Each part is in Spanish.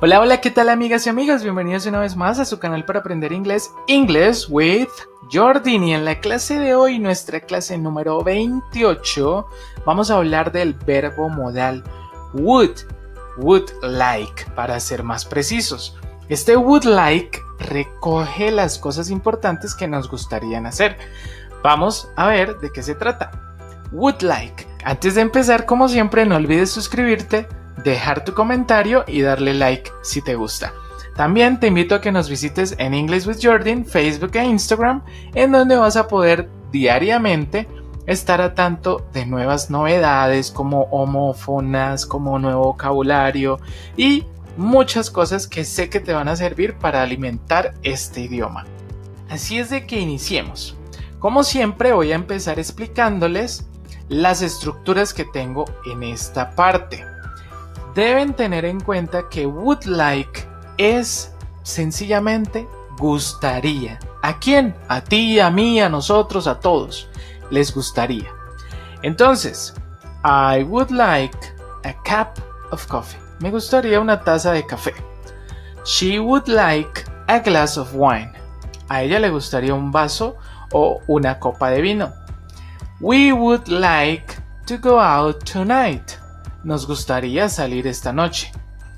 Hola, hola, ¿qué tal amigas y amigos? Bienvenidos una vez más a su canal para aprender inglés, English with Jordan. Y en la clase de hoy, nuestra clase número 28, vamos a hablar del verbo modal would like, para ser más precisos. Este would like recoge las cosas importantes que nos gustarían hacer. Vamos a ver de qué se trata. Would like. Antes de empezar, como siempre, no olvides suscribirte, dejar tu comentario y darle like si te gusta. También te invito a que nos visites en English with Jordan, Facebook e Instagram, en donde vas a poder diariamente estar a tanto de nuevas novedades como homófonas, como nuevo vocabulario y muchas cosas que sé que te van a servir para alimentar este idioma. Así es de que iniciemos. Como siempre, voy a empezar explicándoles las estructuras que tengo en esta parte. Deben tener en cuenta que would like es sencillamente gustaría. ¿A quién? A ti, a mí, a nosotros, a todos. Les gustaría. Entonces, I would like a cup of coffee. Me gustaría una taza de café. She would like a glass of wine. A ella le gustaría un vaso o una copa de vino. We would like to go out tonight. Nos gustaría salir esta noche.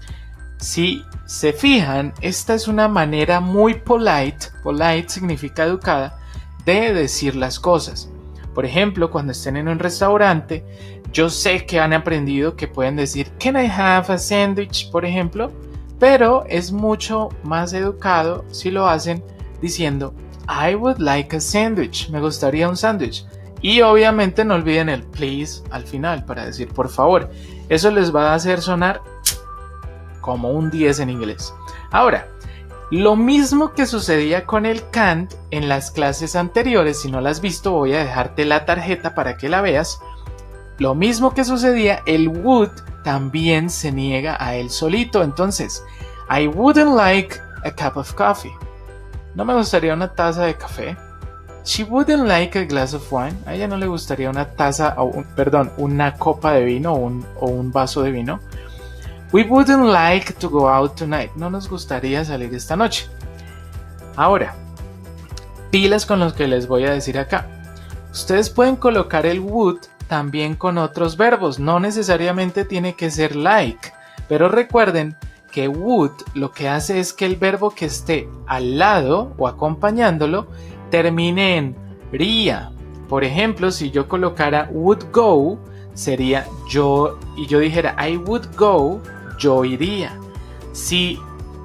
Si se fijan, esta es una manera muy polite significa educada, de decir las cosas. Por ejemplo, cuando estén en un restaurante, yo sé que han aprendido que pueden decir "Can I have a sandwich?", por ejemplo, pero es mucho más educado si lo hacen diciendo I would like a sandwich, me gustaría un sándwich. Y obviamente no olviden el please al final para decir por favor. Eso les va a hacer sonar como un 10 en inglés. Ahora, lo mismo que sucedía con el can't en las clases anteriores, si no la has visto voy a dejarte la tarjeta para que la veas. Lo mismo que sucedía, el would también se niega a él solito. Entonces, I wouldn't like a cup of coffee. No me gustaría una taza de café. She wouldn't like a glass of wine. A ella no le gustaría una taza, una copa de vino o un vaso de vino. We wouldn't like to go out tonight. No nos gustaría salir esta noche. Ahora, pilas con lo que les voy a decir acá. Ustedes pueden colocar el would también con otros verbos. No necesariamente tiene que ser like. Pero recuerden que would lo que hace es que el verbo que esté al lado o acompañándolo termine en ría. Por ejemplo, si yo colocara would go, sería yo, y yo dijera I would go, yo iría. Si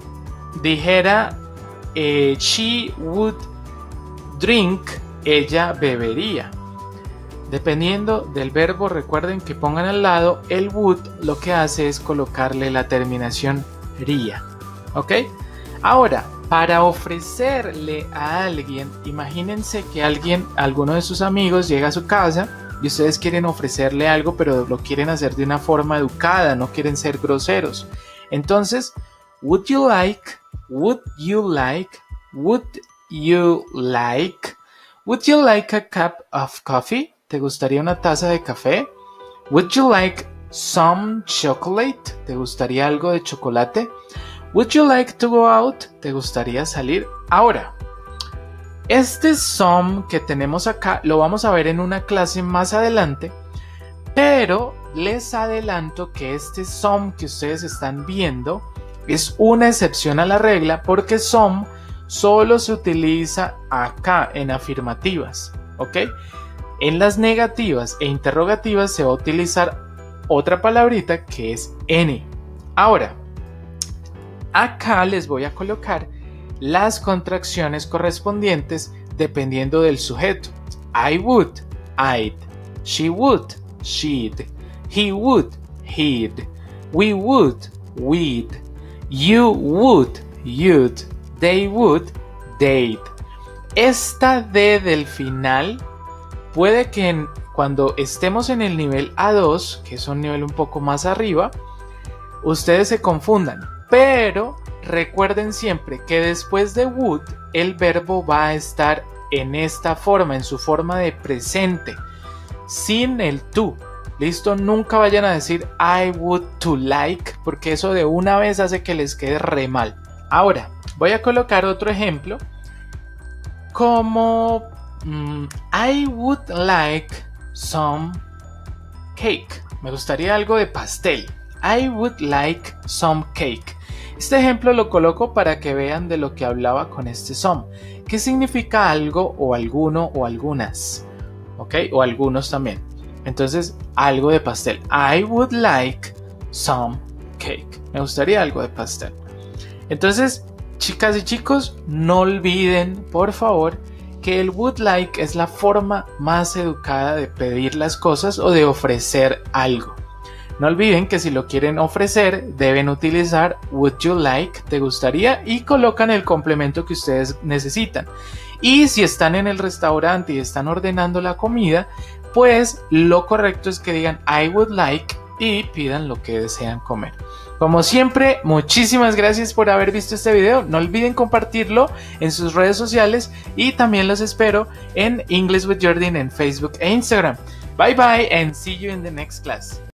dijera she would drink, ella bebería. Dependiendo del verbo, recuerden que pongan al lado el would, lo que hace es colocarle la terminación ría. ¿Ok? Ahora, para ofrecerle a alguien, imagínense que alguno de sus amigos llega a su casa y ustedes quieren ofrecerle algo, pero lo quieren hacer de una forma educada, no quieren ser groseros. Entonces, would you like a cup of coffee? ¿Te gustaría una taza de café? Would you like some chocolate? ¿Te gustaría algo de chocolate? Would you like to go out? ¿Te gustaría salir? Ahora, este some que tenemos acá lo vamos a ver en una clase más adelante, pero les adelanto que este some que ustedes están viendo es una excepción a la regla porque some solo se utiliza acá en afirmativas, ¿ok? En las negativas e interrogativas se va a utilizar otra palabrita que es any. Ahora, acá les voy a colocar las contracciones correspondientes dependiendo del sujeto. I would, I'd. She would, she'd. He would, he'd. We would, we'd. You would, you'd. They would, they'd. Esta D del final puede que cuando estemos en el nivel A2, que es un nivel un poco más arriba, ustedes se confundan. Pero recuerden siempre que después de would, el verbo va a estar en esta forma, en su forma de presente, sin el to. Listo, nunca vayan a decir I would to like, porque eso de una vez hace que les quede re mal. Ahora, voy a colocar otro ejemplo como I would like some cake. Me gustaría algo de pastel. I would like some cake. Este ejemplo lo coloco para que vean de lo que hablaba con este some. ¿Qué significa algo o alguno o algunas? ¿Ok? O algunos también. Entonces, algo de pastel. I would like some cake. Me gustaría algo de pastel. Entonces, chicas y chicos, no olviden, por favor, que el would like es la forma más educada de pedir las cosas o de ofrecer algo. No olviden que si lo quieren ofrecer, deben utilizar would you like, te gustaría, y colocan el complemento que ustedes necesitan. Y si están en el restaurante y están ordenando la comida, pues lo correcto es que digan I would like y pidan lo que desean comer. Como siempre, muchísimas gracias por haber visto este video. No olviden compartirlo en sus redes sociales y también los espero en English with Jordin en Facebook e Instagram. Bye bye and see you in the next class.